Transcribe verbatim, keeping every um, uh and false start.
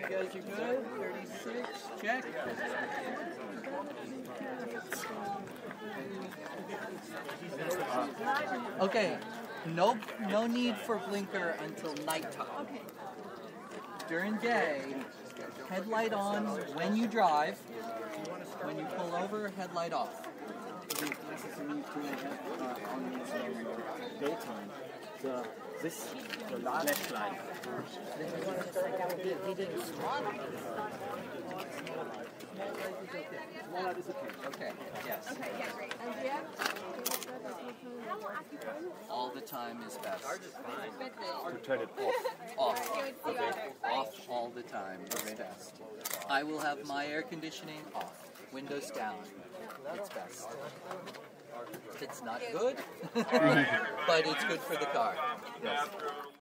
you guys are good. thirty-six, check. Okay, no, no need for blinker until nighttime. During day, headlight on when you drive. When you pull over, headlight off. Is it necessary to have uh, on the daytime the this the flashlight? He didn't. Well, that is okay. Okay, yes. Okay, yeah, great. And do you have how long after you All the time is best. To turn it off. Off. Okay. Off all the time is best. I will have my air conditioning off. Windows down. It's best. It's not good, but it's good for the car. Yes.